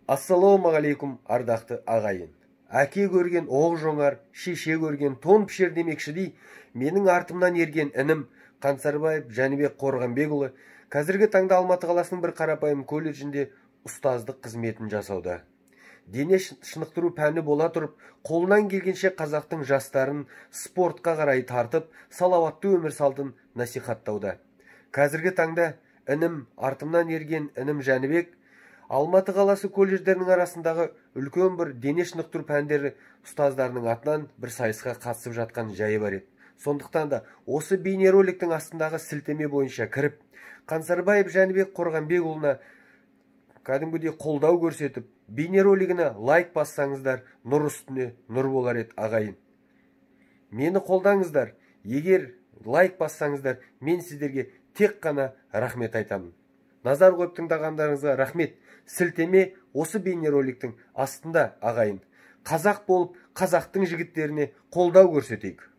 Ассалаумағалейкум, ардақты ағайын. Әке көрген оқ жоңар, шеше көрген тон пішер демекшідей, менің артымнан ерген інім Қансарбаев Жәнібек Қорғанбекұлы қазіргі таңда Алматы қаласының бір қарапайым колледжінде ұстаздық қызметін жасауда. Дене шынықтыру пәні бола тұрып, қолынан келгенше қазақтың жастарын спортқа қарай тартып, салауатты өмір салтын насихаттауда. Қазіргі таңда інім, артымнан ерген інім Жәнібек Алматы қаласы колледждерінің арасындағы үлкен бір дене шынықтыру пәндері ұстаздарының атынан бір сайысқа қатысып жатқан жайы бар еді. Сондықтан да осы бейнероликтің астындағы сілтеме бойынша кіріп, Қансарбаев Жәнібек Қорғанбекұлына кәдімгідей қолдау көрсетіп, бейнеролигіне лайк бассаңыздар, нұр үстіне нұр болар еді ағайын. Мені қолдаңыздар. Егер лайк бассаңыздар, мен сіздерге тек қана рахмет айтамын. Назар қойып тыңдағандарыңызға рахмет. Сілтеме осы бейнероликтің астында ағайын. Қазақ болып, қазақтың жігіттеріне қолдау көрсетейік.